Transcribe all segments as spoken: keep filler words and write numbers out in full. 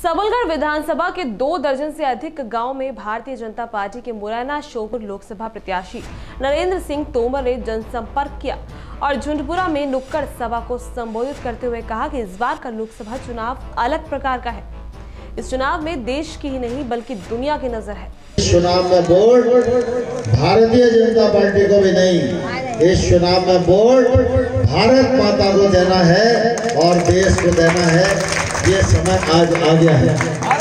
सबलगढ़ विधानसभा के दो दर्जन से अधिक गांव में भारतीय जनता पार्टी के मुरैना श्योपुर लोकसभा प्रत्याशी नरेंद्र सिंह तोमर ने जनसंपर्क किया और झुंझुनपुरा में नुक्कड़ सभा को संबोधित करते हुए कहा कि इस बार का लोकसभा चुनाव अलग प्रकार का है। इस चुनाव में देश की ही नहीं बल्कि दुनिया की नजर है। इस चुनाव में वोट भारतीय जनता पार्टी को भी नहीं, इस चुनाव में वोट भारत माता को देना है और देश को देना है। ये समय आज आ गया है।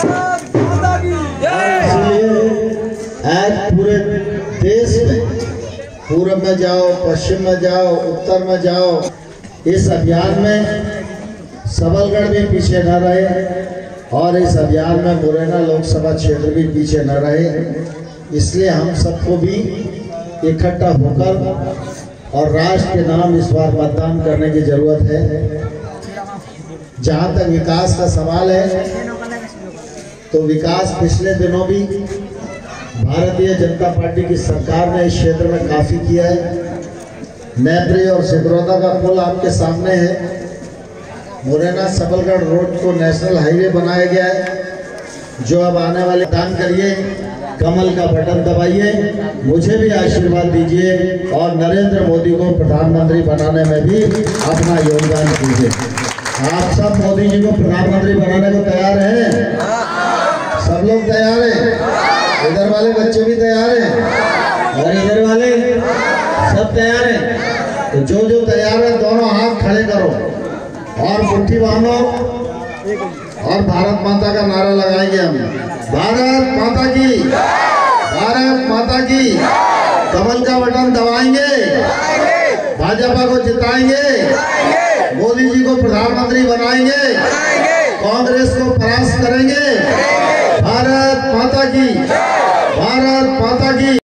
आज पूरे देश में पूर्व में जाओ, पश्चिम में जाओ, उत्तर में जाओ, इस अभियान में सबलगढ़ भी पीछे न रहे और इस अभियान में मुरैना लोकसभा क्षेत्र भी पीछे न रहे। इसलिए हम सबको भी इकट्ठा होकर और राष्ट्र के नाम इस बार मतदान करने की जरूरत है। जहां तक विकास का सवाल है तो विकास पिछले दिनों भी भारतीय जनता पार्टी की सरकार ने इस क्षेत्र में काफी किया है। नेत्री और सिकरौदा का पुल आपके सामने है। मुरैना सबलगढ़ रोड को नेशनल हाईवे बनाया गया है, जो अब आने वाले दान करिए, कमल का बटन दबाइए, मुझे भी आशीर्वाद दीजिए और नरेंद्र मोदी को प्रधानमंत्री बनाने में भी अपना योगदान दीजिए। आप सब मोदी जी को प्रधानमंत्री बनाने को तैयार हैं? सब लोग तैयार हैं? इधर वाले बच्चे भी तैयार हैं और इधर वाले सब तैयार हैं। तो जो जो तैयार है दोनों हाथ खड़े करो और मुट्ठी बांधो और भारत माता का नारा लगाएंगे हम। भारत माता की, भारत माता की। कमल का बटन दबाएंगे, भाजपा को जिताएंगे, मोदी जी को प्रधानमंत्री बनाएंगे, कांग्रेस को परास्त करेंगे। भारत माता की, भारत माता की।